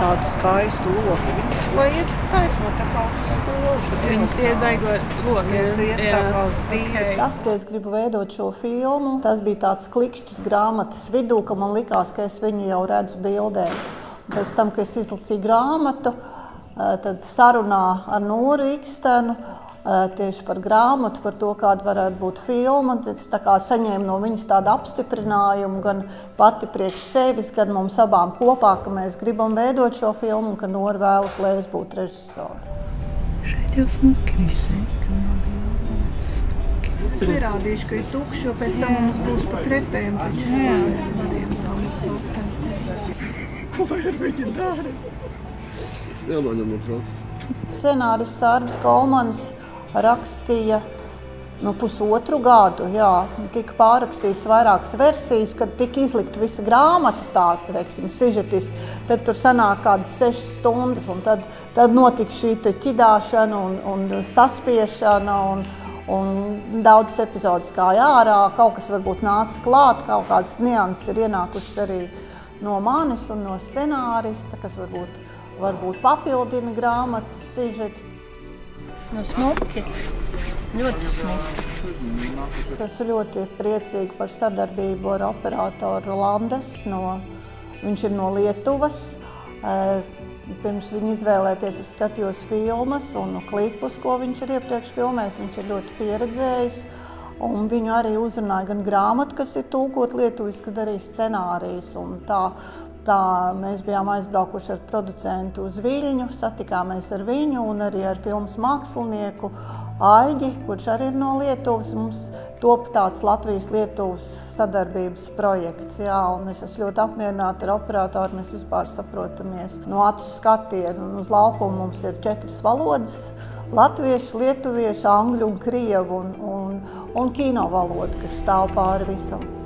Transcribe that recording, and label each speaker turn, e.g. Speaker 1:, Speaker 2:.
Speaker 1: tādu skaistu loku. Lai iet taisno tā kā uz skolu.
Speaker 2: Viņas iedaigo loku.
Speaker 1: Viņas iet tā kā uz stīvas.
Speaker 3: Tas, ka es gribu veidot šo filmu, tas bija tāds klikšķis grāmatas vidū, ka man likās, ka es viņu jau redzu bildēs. Pēc tam, kad es izlasīju grāmatu, tad sarunā ar Nūru Ikstenu tieši par grāmatu, par to, kāda varētu būt filma. Es tā kā saņēmu no viņas tādu apstiprinājumu, gan pati priekš sevis, gan mums abām kopā, ka mēs gribam veidot šo filmu un ka Nora vēlas, lai es būtu režisori.
Speaker 2: Šeit jau smuki visi.
Speaker 1: Es pierādīšu, ka ir tukši, jo pēc tam mums būs pa trepēm taču. Ko lai ar viņu dara?
Speaker 4: Jānoņem no krāsas.
Speaker 3: Scenārists Arvis Kolmanis rakstīja pusotru gadu, tika pārrakstīts vairākas versijas, kad tika izlikt visa grāmata tā, teiksim, sižetiski, tad tur sanāk kādas 6 stundas, un tad notika šī ķidāšana un saspiešana, un daudzas epizodes gāja ārā, kaut kas varbūt nāca klāt, kaut kādas nianses ir ienākušas arī no manis un no scenārista, kas varbūt papildina grāmatas sižetu.
Speaker 1: Smuki. Ļoti smuki.
Speaker 3: Es esmu ļoti priecīga par sadarbību ar operatoru Landes. Viņš ir no Lietuvas. Pirms viņa izvēlēties, es skatījos filmas un klipus, ko viņš ir iepriekš filmējis. Viņš ir ļoti pieredzējis. Un viņu arī uzrunāja gan grāmatu, kas ir tulkot lietuviski, gan arī scenārijas. Un tā mēs bijām aizbraukuši ar producentu uz Viļņu, satikāmies ar viņu un arī ar filmas mākslinieku Aļģi, kurš arī ir no Lietuvas. Mums top tāds Latvijas-Lietuvas sadarbības projekts, un es esmu ļoti apmierināta ar operatoru, mēs vispār saprotamies no acu skatienu. Un uz laukuma mums ir 4 valodas – latviešu, lietuviešu, angļu un krievu un kino valoda, kas stāv pāri visam.